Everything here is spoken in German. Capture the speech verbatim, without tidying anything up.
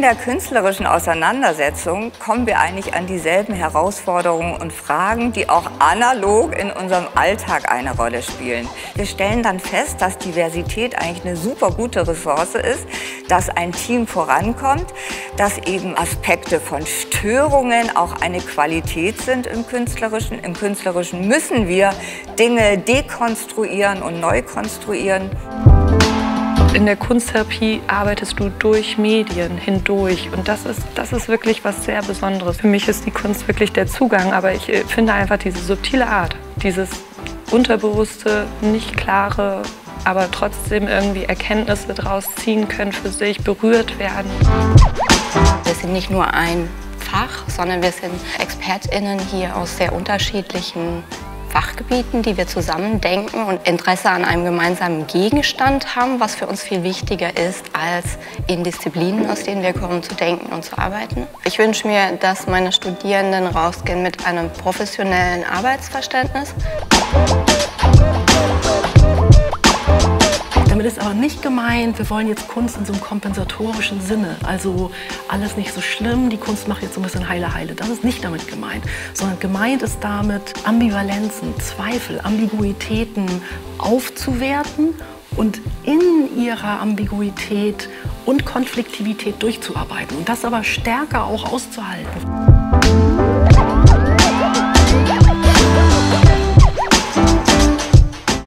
der künstlerischen Auseinandersetzung kommen wir eigentlich an dieselben Herausforderungen und Fragen, die auch analog in unserem Alltag eine Rolle spielen. Wir stellen dann fest, dass Diversität eigentlich eine super gute Ressource ist, dass ein Team vorankommt, dass eben Aspekte von Störungen auch eine Qualität sind im Künstlerischen. Im Künstlerischen müssen wir Dinge dekonstruieren und neu konstruieren. In der Kunsttherapie arbeitest du durch Medien hindurch und das ist, das ist wirklich was sehr Besonderes. Für mich ist die Kunst wirklich der Zugang, aber ich finde einfach diese subtile Art, dieses unterbewusste, nicht klare, aber trotzdem irgendwie Erkenntnisse daraus ziehen können für sich, berührt werden. Wir sind nicht nur ein Fach, sondern wir sind ExpertInnen hier aus sehr unterschiedlichen Fachgebieten, die wir zusammen denken und Interesse an einem gemeinsamen Gegenstand haben, was für uns viel wichtiger ist, als in Disziplinen, aus denen wir kommen, zu denken und zu arbeiten. Ich wünsche mir, dass meine Studierenden rausgehen mit einem professionellen Arbeitsverständnis. Damit ist aber nicht gemeint, wir wollen jetzt Kunst in so einem kompensatorischen Sinne. Also alles nicht so schlimm, die Kunst macht jetzt so ein bisschen heile heile. Das ist nicht damit gemeint. Sondern gemeint ist damit, Ambivalenzen, Zweifel, Ambiguitäten aufzuwerten und in ihrer Ambiguität und Konfliktivität durchzuarbeiten. Und das aber stärker auch auszuhalten.